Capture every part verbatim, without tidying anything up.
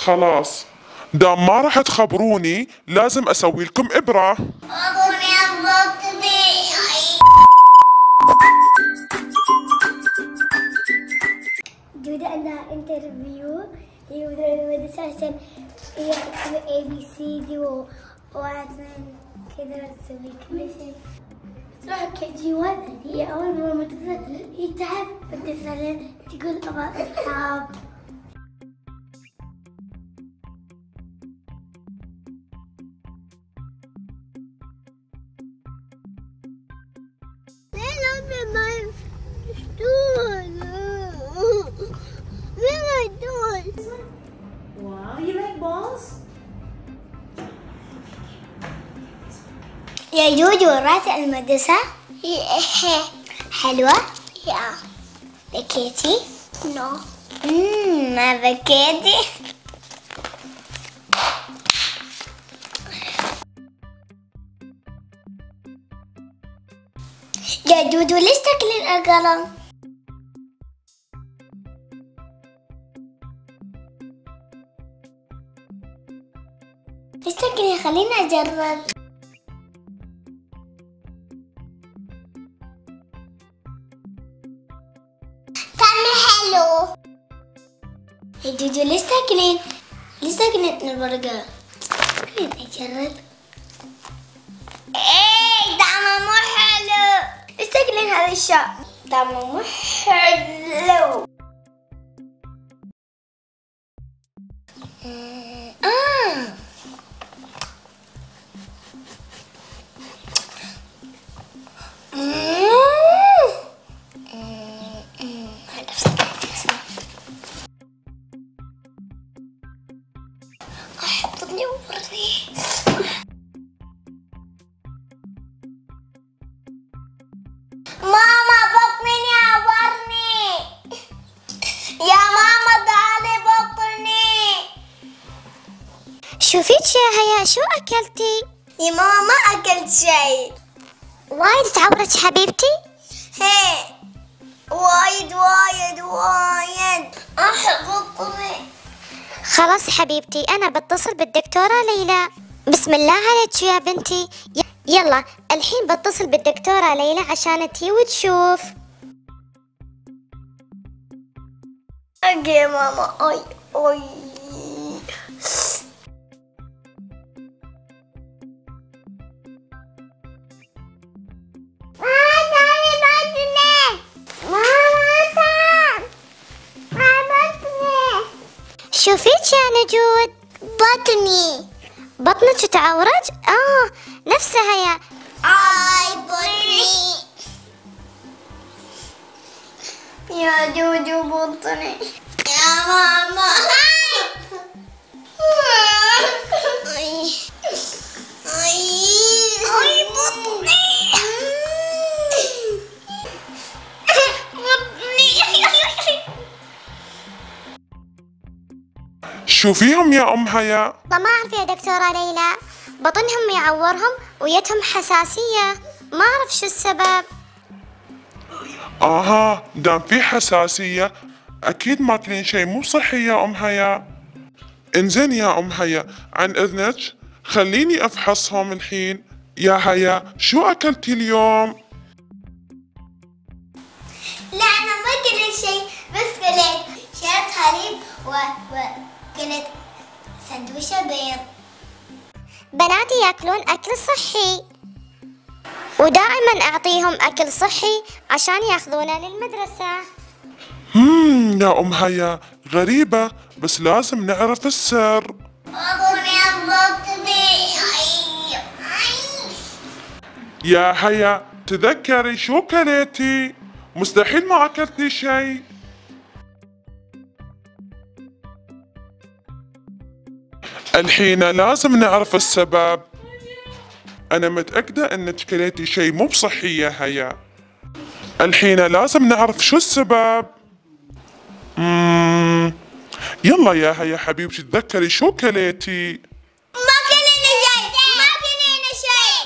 خلاص، دام ما راح تخبروني لازم اسوي لكم ابرة. جودة عندها انترفيو، هي مديرة المدرسة عشان هي تسوي اي بي سي دي وعشان كذا تسوي كل شيء. تروح كي جي واحد، هي أول مرة مدرسة، هي تعب مدرسة تقول أبغى أصحاب. Wow, you like balls? يا جوجو رحت المدرسة؟ حلوة؟ يا بكيتي؟ نو مم ما بكيتي؟ يا جوجو ليش تاكلين القلم؟ ليش تاكلين؟ خليني أجرب. حلو. يا جوجو ليش تاكلين؟ ليش تاكلين البرجر؟ خليني أجرب. إيه طعمه مو حلو. ليش تاكلين هذا الشيء؟ طعمه مو حلو. آه. أحطني وبرني. ماما بطني عورني. يا ماما تعالي بطني. شوفيك يا هيا شو أكلتي؟ يا ماما ما أكلت شيء. وايد تعورت حبيبتي؟ هي وايد وايد وايد. أح بطني. خلاص حبيبتي أنا بتصل بالدكتورة ليلى. بسم الله عليك يا بنتي. يلا الحين بتصل بالدكتورة ليلى عشان تجي وتشوف. أجي يا ماما. أي أي شوفيك يا نجود بطني. بطنك تعورت؟ اه نفسها يا اي بطني. يا جوجو بطني. يا ماما. اي اي اي بطني. شو فيهم يا ام هيا؟ ما اعرف يا دكتورة ليلى، بطنهم يعورهم ويتهم حساسية، ما اعرف شو السبب. اها دام في حساسية اكيد ماكلين شيء مو صحي يا ام هيا. انزين يا ام هيا عن اذنك خليني افحصهم الحين. يا هيا شو اكلتي اليوم؟ لا انا ما اكلت شيء، بس كلت شربت حليب و... وكلت سندويشة بيض. بناتي ياكلون اكل صحي ودائما اعطيهم اكل صحي عشان ياخذونه للمدرسة. همم يا ام هيا غريبة بس لازم نعرف السر. يا هيا تذكري شو كليتي؟ مستحيل ما اكلتي شيء. الحين لازم نعرف السبب. انا متأكدة انك كليتي شيء مو بصحي يا هيا. الحين لازم نعرف شو السبب. مم. يلا يا هيا حبيبتي تذكري شو كليتي. ما كلينا شيء، ما كلينا شيء.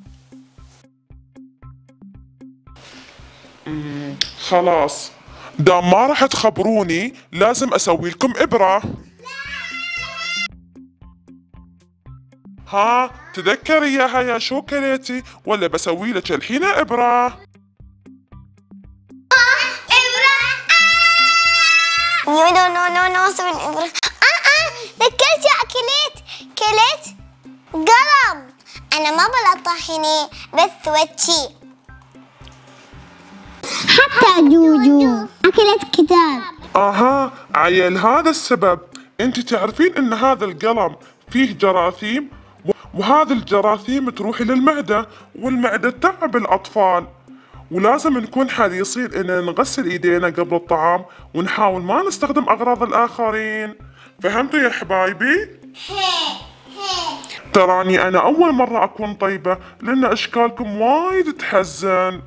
مم. خلاص دام ما راح تخبروني لازم اسوي لكم ابرة. ها تذكري يا هيا شو كليتي ولا بسوي لك الحين إبرة؟ إبرة نو نو نو نو نو سوي الإبرة. آه آه ذكرت يا أكلت كلت قلم. أنا ما بلا طاحني بس وجهي. حتى جوجو أكلت كتاب. اها عيل هذا السبب. انت تعرفين ان هذا القلم فيه جراثيم، وهذا الجراثيم تروح للمعدة، والمعدة تتعب الأطفال، ولازم نكون حريصين ان نغسل ايدينا قبل الطعام ونحاول ما نستخدم اغراض الاخرين. فهمتوا يا حبايبي؟ تراني انا اول مرة اكون طيبة لان اشكالكم وايد تحزن.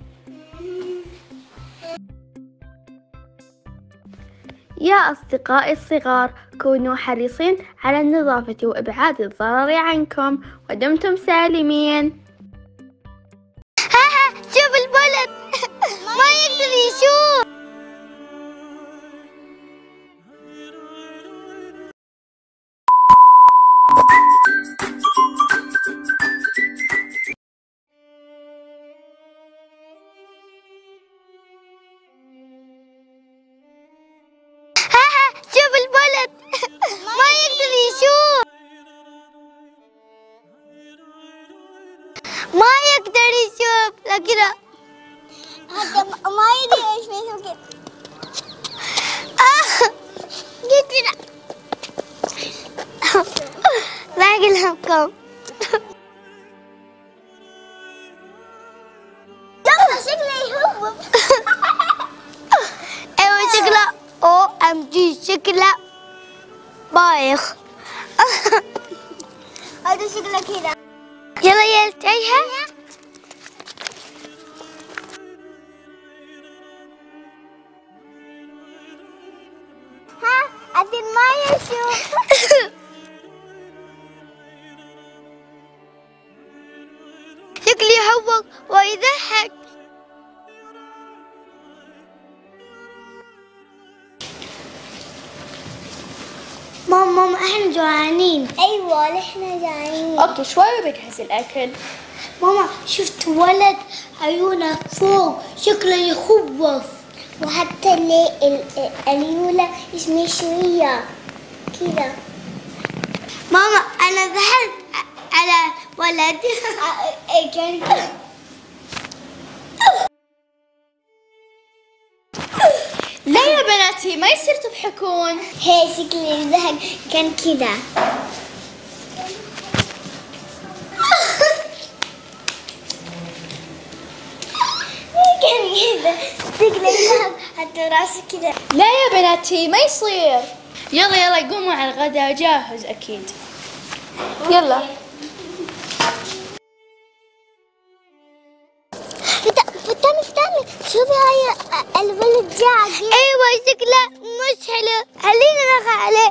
يا أصدقائي الصغار، كونوا حريصين على النظافة وإبعاد الضرر عنكم، ودمتم سالمين. ها ها شوف الولد ما يقدر يشوف. شوف الولد ما يقدر يشوف. ما يقدر يشوف لكن هذا ما يدري ايش بيسوي كذا. آه قلت ما اقول لكم. يلا شكله يهوب. ايوه شكله او ام جي شكله بايخ. هذا شكله كذا. يلا يا التيها. ها عدل ما يشوف. شكلي يحوق ويضحك. ماما ماما احنا جوعانين. ايوه احنا جوعانين. أطوا شوي وبجهز الأكل. ماما شفت ولد عيونه فوق شكله يخوف، وحتى اللي العيونه مشوية كذا. ماما انا ذهبت على ولد كان كذا. لا يا بناتي ما يصير تضحكون. هي شكلي زهق كان كذا. كان كذا شكلي زهق حتى راسي كذا. لا يا بناتي ما يصير. يلا يلا قوموا على الغداء جاهز أكيد. يلا. فتاني فتاني شوفي هاي الولد جاء. ايوه شكله مش حلو. خلينا نخ عليه.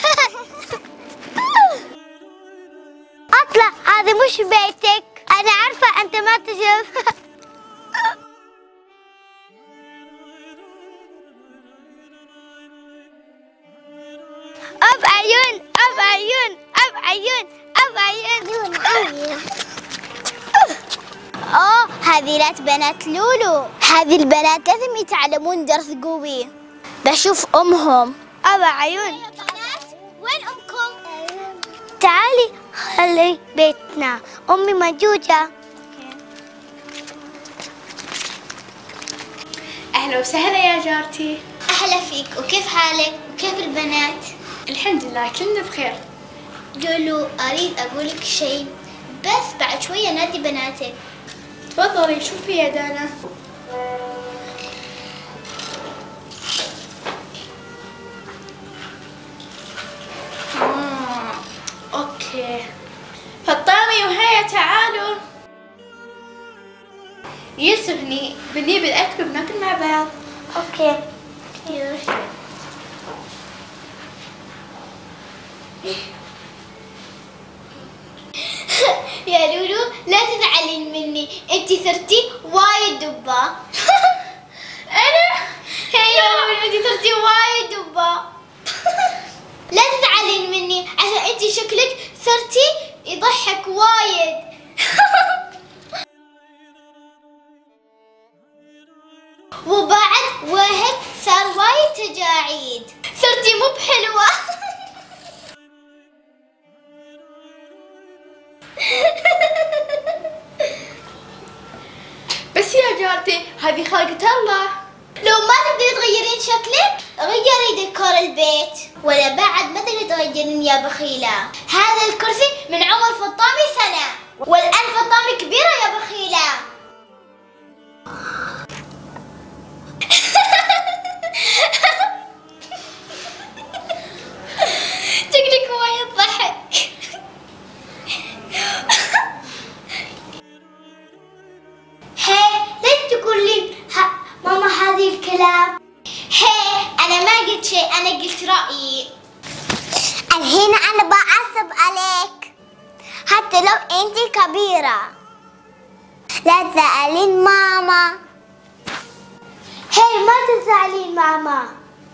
اطلع هذا مش بيتك. انا عارفه انت ما تشوف. اب عيون اب عيون اب عيون اب عيون. اوه هذه بنات لولو. هذه البنات لازم يتعلمون درس قوي. بشوف امهم. ابا عيون. وين امكم؟ تعالي خلي بيتنا. امي موجودة. أهلا وسهلا يا جارتي. اهلا فيك. وكيف حالك؟ وكيف البنات؟ الحمد لله كلنا بخير. لولو اريد اقول لك شيء بس بعد شوية نادي بناتك. تفضلي شوفي يا دانا. آه، اوكي فطامي وهيا تعالوا. يسهني بنجيب الاكل وبناكل مع بعض. اوكي. يا لولو لا تزعلين مني، انتي صرتي وايد دبة. انا يا لولو انتي صرتي وايد دبة. لا تزعلين مني عشان انتي شكلك صرتي يضحك وايد. وبعد وهب صار وايد تجاعيد. صرتي مو بحلوة. بس يا جارتي هذه خلقة الله. لو ما تقدري تغيرين شكلك غيري ديكور البيت. ولا بعد ما تقدري تغيرين يا بخيلة. هذا الكرسي من عمر فطامي سنة، والآن فطامي كبيرة يا بخيلة. شكلك وايد ضحك. هي ليش تقولين ماما هذه الكلام؟ هي أنا ما قلت شيء، أنا قلت رأيي. الحين أنا بعصب عليك حتى لو أنت كبيرة. لا تزعلين ماما. هي ما تزعلين ماما.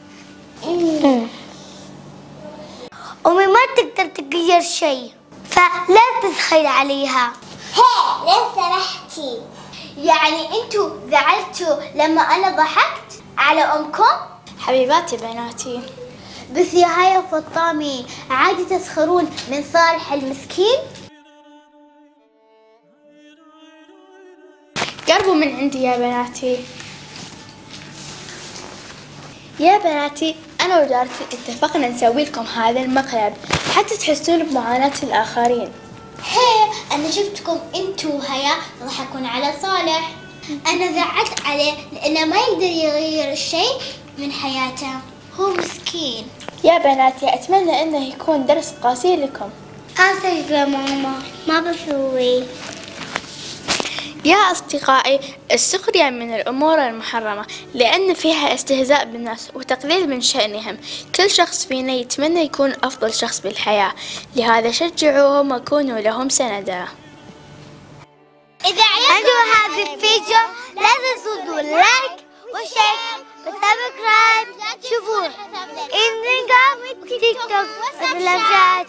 أمي ما تقدر تغير شيء، فلا تسخري عليها. هي ليه سمحتي؟ يعني انتوا زعلتوا لما انا ضحكت على امكم؟ حبيباتي بناتي، بس يا هيا فطامي عادي تسخرون من صالح المسكين؟ قربوا من عندي يا بناتي. يا بناتي أنا وجارتي اتفقنا نسوي لكم هذا المقلب حتى تحسون بمعاناة الآخرين. هي أنا شفتكم انتوا وهيا تضحكون على صالح. أنا زعلت عليه لأنه ما يقدر يغير الشيء من حياته، هو مسكين. يا بناتي أتمنى أنه يكون درس قاسي لكم. آسف يا ماما، ما بسوي. يا أصدقائي، السخرية من الأمور المحرمة لأن فيها استهزاء بالناس وتقليل من شأنهم. كل شخص فينا يتمنى يكون أفضل شخص بالحياة، لهذا شجعوهم وكونوا لهم سندا. إذا عجبكم هذا الفيديو لا تنسوا لايك وشير وسبسكرايب. شوفوا إنستغرام وتيك توك.